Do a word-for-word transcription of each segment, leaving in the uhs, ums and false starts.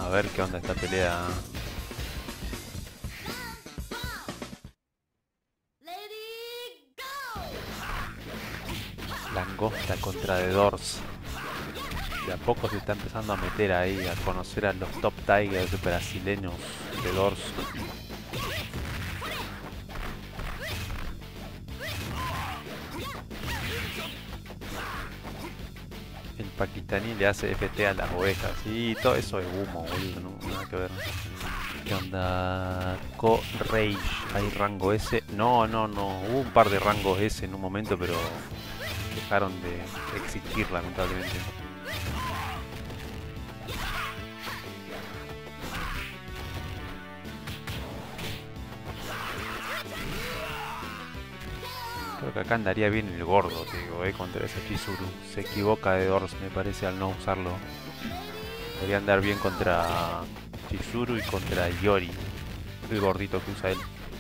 A ver qué onda esta pelea. Langosta contra The Doors. De a poco se está empezando a meter ahí, a conocer a los top tigers brasileños de Doors. El pakistaní le hace F T a las ovejas. Y todo eso es humo, boludo, no, nada que ver. ¿Qué onda? Co-Rage. ¿Hay rango S? No, no, no. Hubo un par de rangos S en un momento, pero dejaron de existir, lamentablemente. Creo que acá andaría bien el gordo, te digo, eh, contra ese Chizuru. Se equivoca de Dors, me parece, al no usarlo. Debería andar bien contra Chizuru y contra Yori, el gordito que usa él.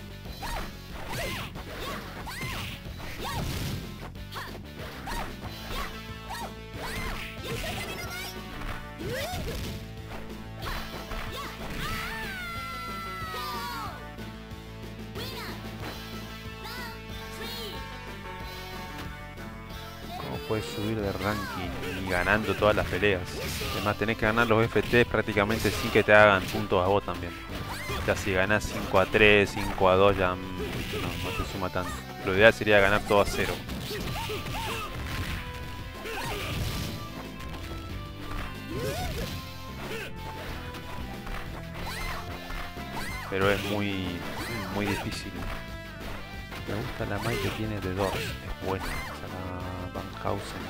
Puedes subir de ranking y ganando todas las peleas. Además tenés que ganar los F T prácticamente sin que te hagan puntos a vos también. Ya si ganás cinco a tres, cinco a dos ya no, no te suma tanto. Lo ideal sería ganar todo a cero. Pero es muy, muy difícil. Me gusta la Mai que tiene de dos, es buena. Van Hausen.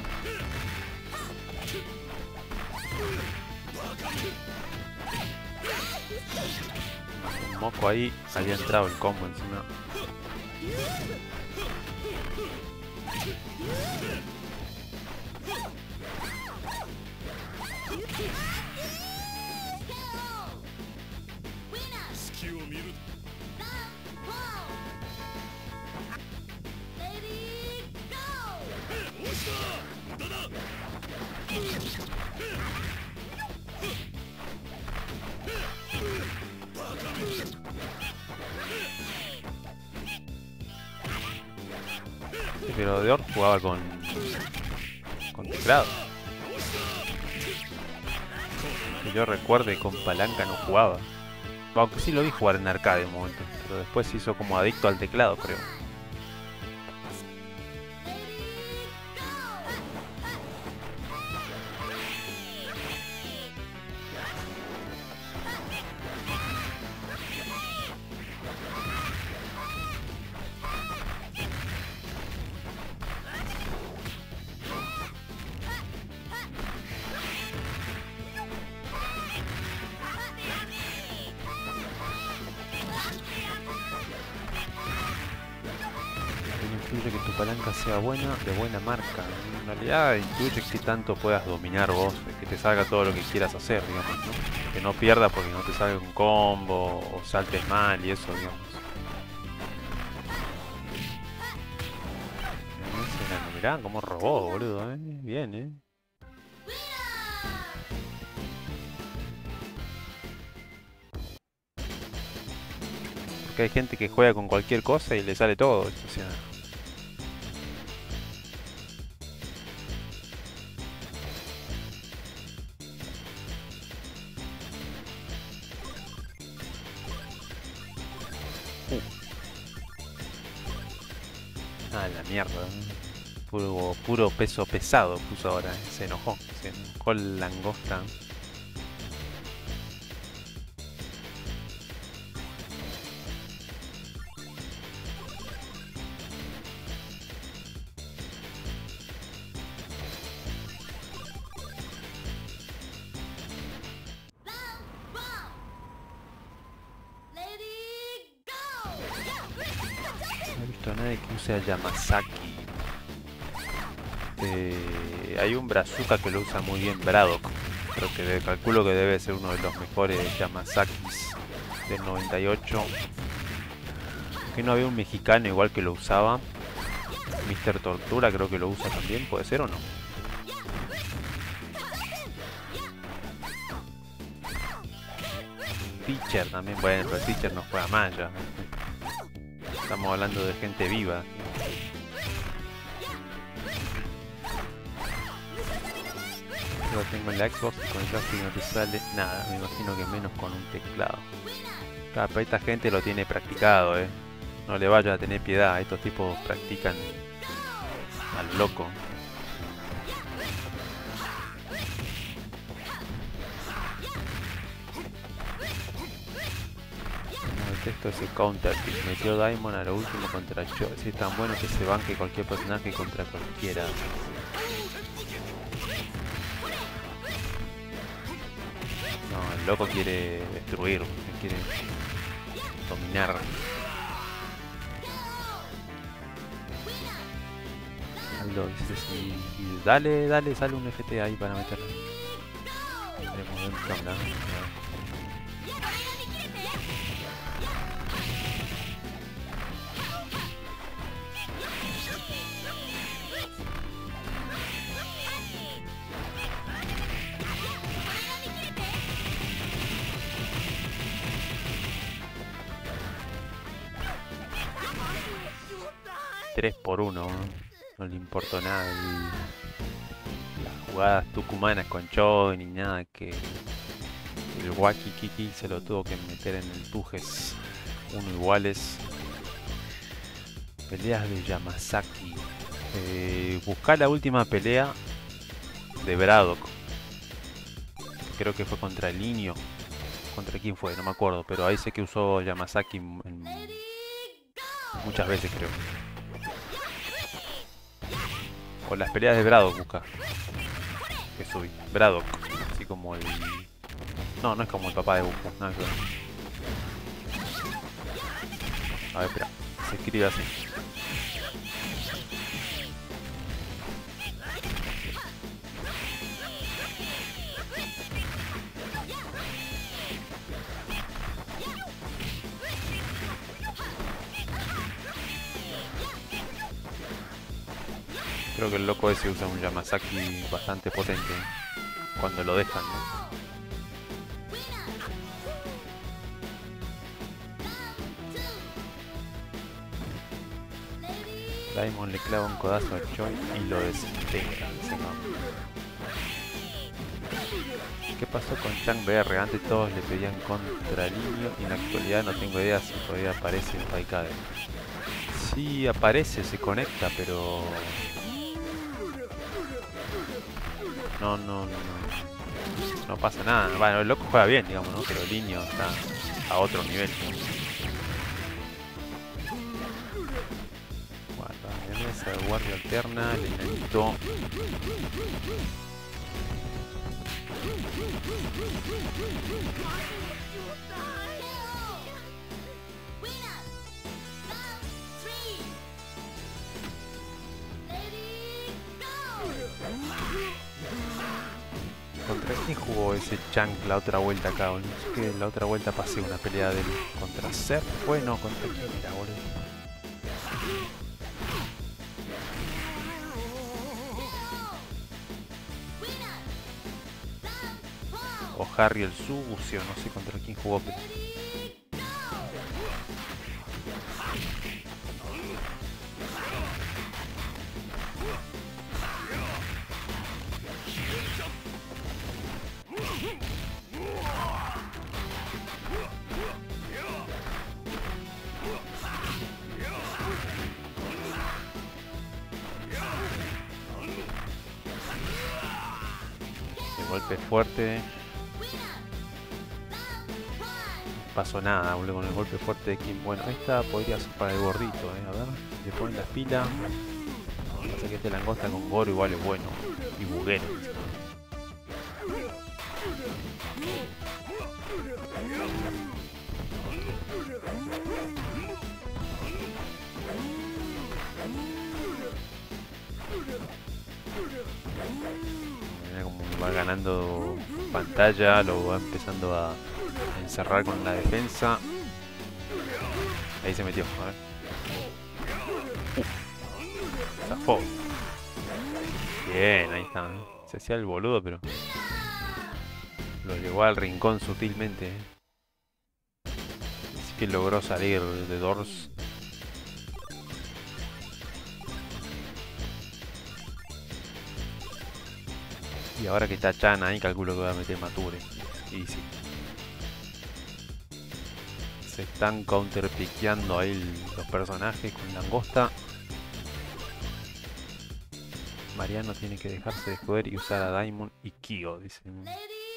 Un moco ahí, había entrado el combo encima. Pero Dior jugaba con con teclado. Que yo recuerde, con palanca no jugaba. Aunque sí lo vi jugar en arcade un momento, pero después se hizo como adicto al teclado, creo. Que tu palanca sea buena, de buena marca. En realidad incluye que tanto puedas dominar vos, que te salga todo lo que quieras hacer, digamos, ¿no? Que no pierdas porque no te salga un combo o saltes mal y eso, digamos. Mirá cómo robó, boludo, ¿eh? Bien, ¿eh? Porque hay gente que juega con cualquier cosa y le sale todo, o sea. Ah, la mierda. Puro, puro peso pesado puso ahora. Se enojó. Se enojó el langosta. No he visto a nadie que use a Yamazaki. Eh, hay un Brazuca que lo usa muy bien, Braddock. Creo que de, calculo que debe ser uno de los mejores Yamazakis del noventa y ocho. Que no había un mexicano igual que lo usaba. mister Tortura creo que lo usa también, ¿puede ser o no? Teacher también. Bueno, pero Teacher no juega más ya. Estamos hablando de gente viva. Yo lo tengo en la Xbox y con el joystick no te sale nada. Me imagino que menos con un teclado. Claro, pero esta gente lo tiene practicado, eh. No le vaya a tener piedad. Estos tipos practican al loco. Detesto ese counter que metió Diamond a lo último contra Cho. Si es tan bueno que se banque cualquier personaje contra cualquiera. No, el loco quiere destruir, quiere dominar. Aldo dice sí. Dale, dale, sale un F T ahí para meterlo. Veremos bien qué onda. tres por uno, no le importó nada el, las jugadas tucumanas con Cho ni nada, que el Waki Kiki se lo tuvo que meter en el Tujes. Uno iguales. Peleas de Yamazaki. Eh, buscá la última pelea de Braddock. Creo que fue contra el Niño. ¿Contra quién fue? No me acuerdo, pero ahí sé que usó Yamazaki en, en, muchas veces, creo. O las peleas de Braddock busca. Que subí. Braddock. Así como el... No, no es como el papá de Goku. No, es verdad. A ver, espera. Se escribe así. Creo que el loco ese usa un Yamazaki bastante potente cuando lo dejan, ¿no? Diamond le clava un codazo a Choi y lo desintegra. ¿Qué pasó con Chang B R? Antes todos le pedían contra Niño y en la actualidad no tengo idea si todavía aparece en Raikade. Sí, aparece, se conecta, pero... No, no, no, no pasa nada. Bueno, el loco juega bien, digamos, ¿no? Pero el niño está a otro nivel. Bueno, esa de guardia alterna, le necesito... ¿Contra quién jugó ese Chang la otra vuelta acá? No sé que la otra vuelta pasé una pelea de él. ¿Contra Ser? Bueno, ¿contra quién era, boludo? O Harry el sucio, no sé contra quién jugó, pero... El golpe fuerte. No pasó nada, boludo, con el golpe fuerte de Kim. Bueno, esta podría ser para el gordito, eh. A ver, le ponen las pilas. Pasa que este langosta con Goro igual es bueno. Y buguero. Mira como va ganando pantalla, lo va empezando a encerrar con la defensa. Ahí se metió, a ver. Uf, zafó. Bien, ahí está. Se hacía el boludo, pero lo llevó al rincón sutilmente. que logró salir de Doors. Y ahora que está Chan ahí, calculo que va a meter Mature. Y sí. Se están counterpiqueando ahí los personajes con Langosta. Mariano tiene que dejarse de joder y usar a Daimon y Kyo, dicen.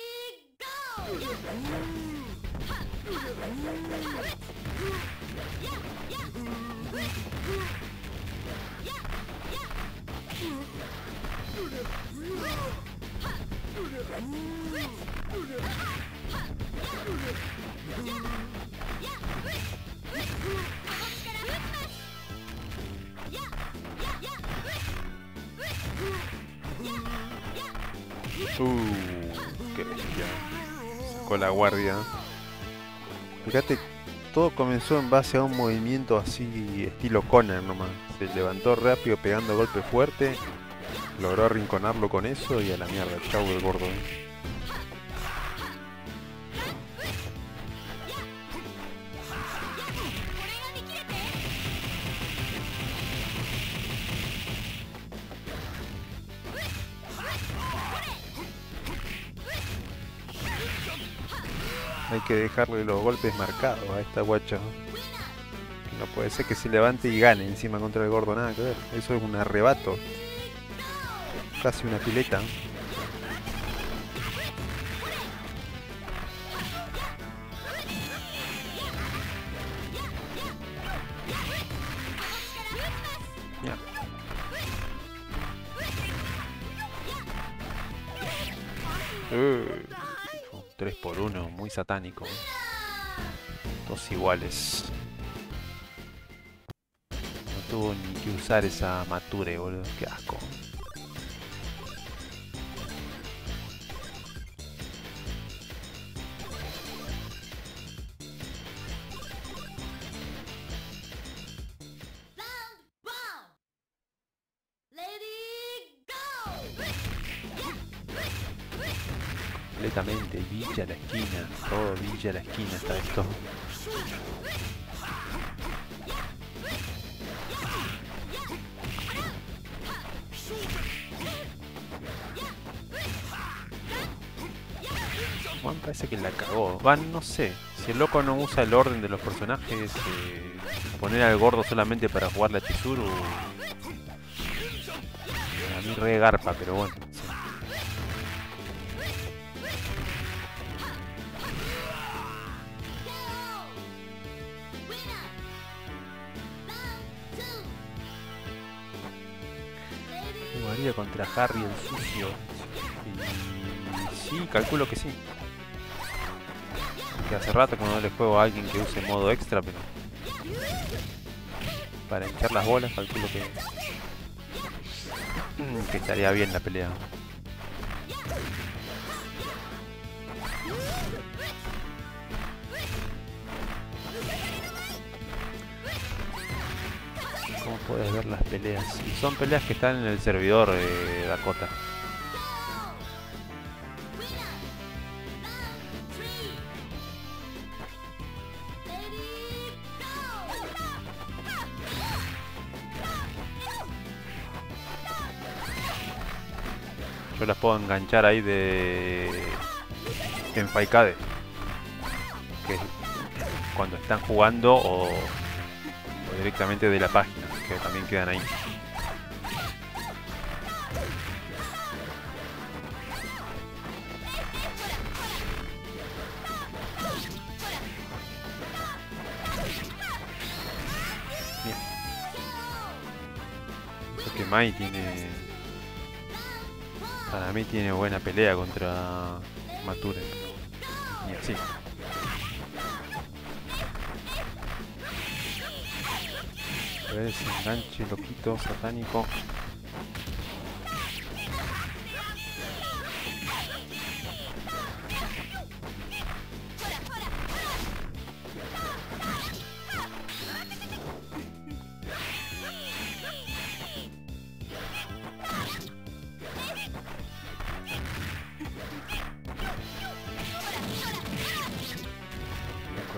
Uh, qué bestia. Sacó la guardia. Fíjate, todo comenzó en base a un movimiento así estilo Conner nomás. Se levantó rápido pegando golpe fuerte. Logró arrinconarlo con eso y a la mierda. Chau el gordo. ¿eh? Hay que dejarle los golpes marcados a esta guacha. No puede ser que se levante y gane encima contra el gordo, nada que ver. Eso es un arrebato. Casi una pileta. Ya. Uh. tres por uno, muy satánico. Dos iguales. No tuvo ni que usar esa Mature, boludo. Qué asco. Completamente, Villa a la esquina, todo Villa a la esquina está esto. Bueno, parece que la cagó. Van, no sé, si el loco no usa el orden de los personajes, eh, poner al gordo solamente para jugar la Chizuru, a mí re garpa, pero bueno. Sí. Jugaría contra Harry el sucio. Y sí, calculo que sí. Que hace rato que no le juego a alguien que use modo extra, pero para hinchar las bolas calculo que que estaría bien la pelea. ¿Cómo puedes ver las peleas? Y son peleas que están en el servidor de Dakota. Yo las puedo enganchar ahí de en Faikade, que es cuando están jugando o, o directamente de la página, que también quedan ahí. Bien. Eso que Mai tiene... Para mí tiene buena pelea contra Mature. Y así. A ver ese enganche loquito, satánico.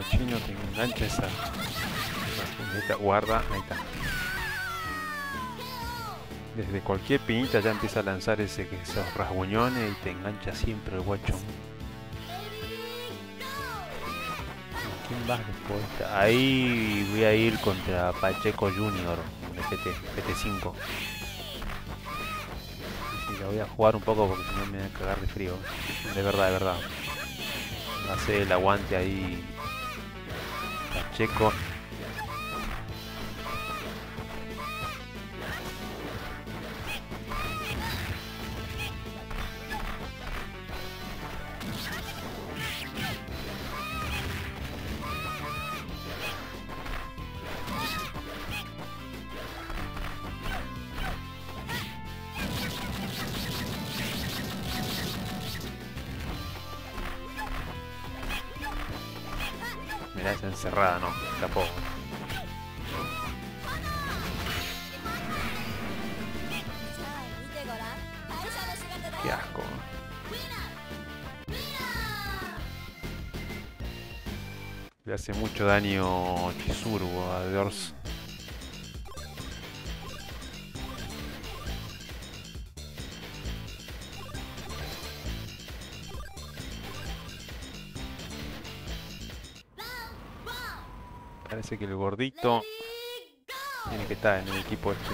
chino te engancha esa. Ahí está, guarda, ahí está. Desde cualquier piñita ya empieza a lanzar ese, esos rasguñones y te engancha siempre el guacho. ¿Quién vas después? Ahí voy a ir contra Pacheco Junior en F T, F T cinco. Sí, la voy a jugar un poco porque si no me voy a cagar de frío. De verdad, de verdad. Va a hacer el aguante ahí Pacheco. Mirá esa encerrada, no, escapó. Qué asco. Le hace mucho daño Chizuru a Dors. Parece que el gordito tiene que estar en el equipo este.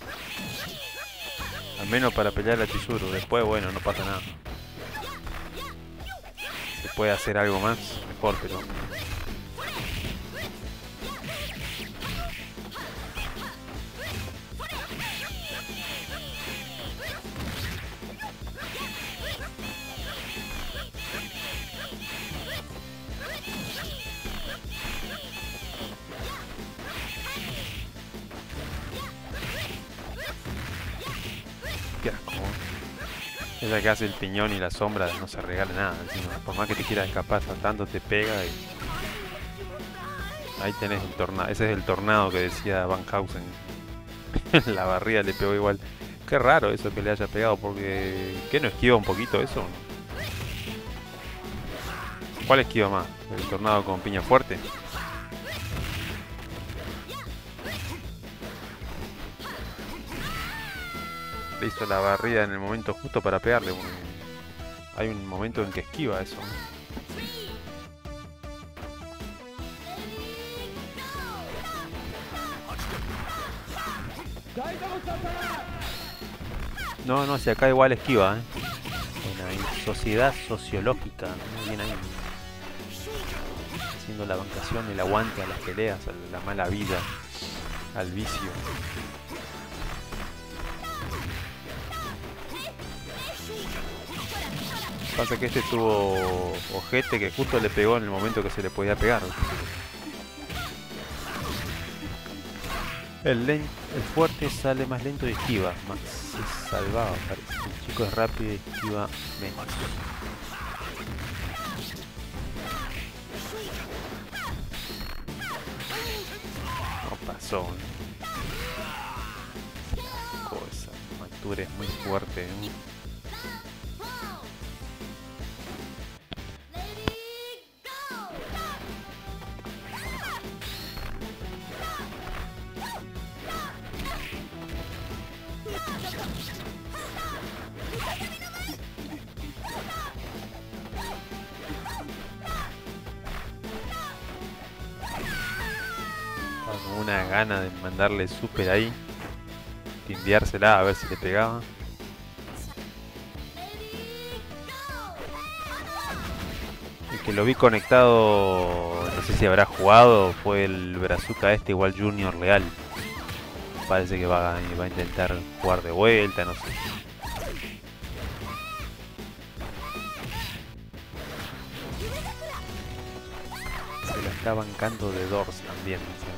Al menos para pelear a Chizuru. Después, bueno, no pasa nada. Se puede hacer algo más, mejor, pero... Qué asco. Esa que hace el piñón y la sombra no se regala nada encima. Por más que te quieras escapar saltando te pega y... Ahí tenés el tornado. Ese es el tornado que decía Van Housen. La barriga le pegó igual. Qué raro eso que le haya pegado porque... ¿Qué no esquiva un poquito eso? ¿Cuál esquiva más? ¿El tornado con piña fuerte? Le hizo la barrida en el momento justo para pegarle. Hay un momento en que esquiva eso. No, no, si acá igual esquiva, ¿eh? Bueno, hay sociedad sociológica, muy bien ahí. Haciendo la bancación, el aguante a las peleas, a la mala vida, al vicio. Pasa que este tuvo ojete que justo le pegó en el momento que se le podía pegar. El, lento, el fuerte sale más lento y esquiva. Más es salvado, parece. El chico es rápido y esquiva menos. No pasó. Cosa. Mature es muy fuerte. ¿eh? Una gana de mandarle super ahí, timbiársela a ver si le pegaba. El que lo vi conectado, no sé si habrá jugado, fue el Brazuca este, igual Junior Leal. Parece que va, va a intentar jugar de vuelta, no sé. Se la está bancando de Dors también.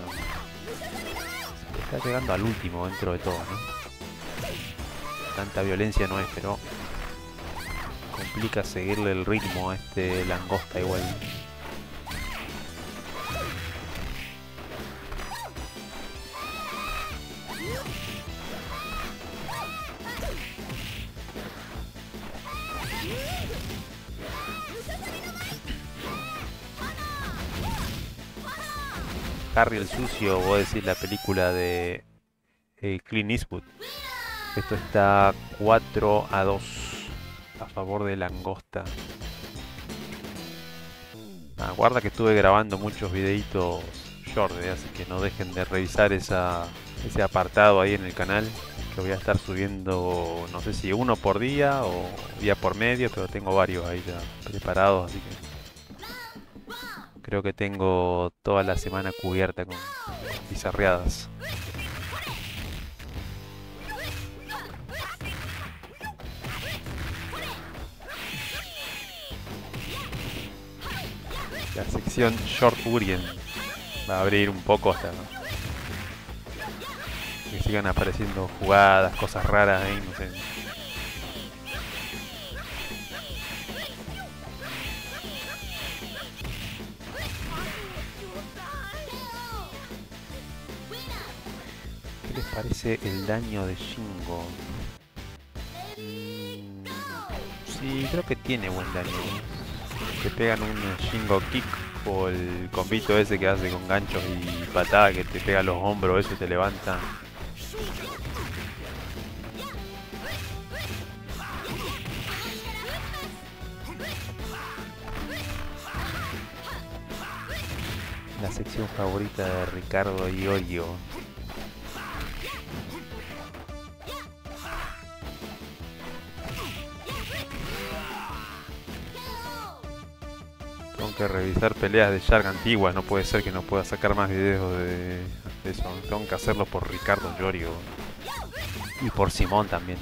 Está llegando al último dentro de todo, ¿no? Tanta violencia no es, pero complica seguirle el ritmo a este langosta igual. Harry el Sucio, vos decís la película de eh, Clint Eastwood. Esto está cuatro a dos a favor de Langosta. Ah, guarda que estuve grabando muchos videitos short, eh, así que no dejen de revisar esa, ese apartado ahí en el canal, que voy a estar subiendo, no sé si uno por día o día por medio, pero tengo varios ahí ya preparados, así que creo que tengo toda la semana cubierta con bizarreadas. La sección Short Urien va a abrir un poco hasta que sigan apareciendo jugadas, cosas raras ahí, no sé. ¿Qué les parece el daño de Shingo? Mm, sí, creo que tiene buen daño. Te pegan un Shingo Kick o el combito ese que hace con ganchos y patada que te pega los hombros, ese te levanta. La sección favorita de Ricardo Iorio. Tengo que revisar peleas de Shark antiguas, no puede ser que no pueda sacar más videos de eso. Tengo que hacerlo por Ricardo Iorio. Y por Simón también.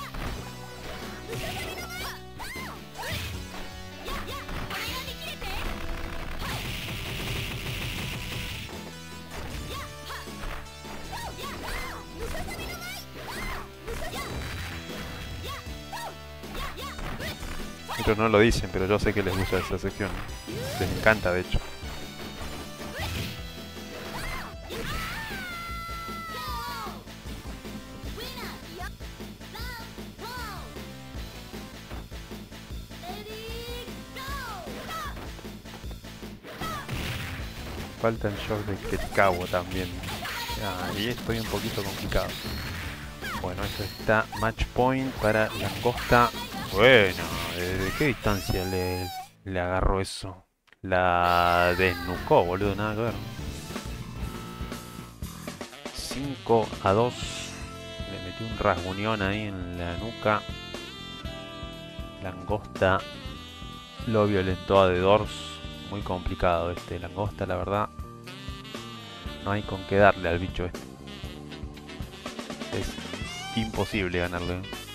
Ellos no lo dicen, pero yo sé que les gusta esa sección. Les encanta, de hecho. Falta el shock de Ketkawa también. Ahí estoy un poquito complicado. Bueno, esto está match point para Langosta. Bueno, ¿de qué distancia le, le agarró eso? La desnucó, boludo, nada que ver. cinco a dos. Le metió un rasguñón ahí en la nuca. Langosta lo violentó a The Doors. Muy complicado este Langosta, la verdad. No hay con qué darle al bicho este. Es imposible ganarle.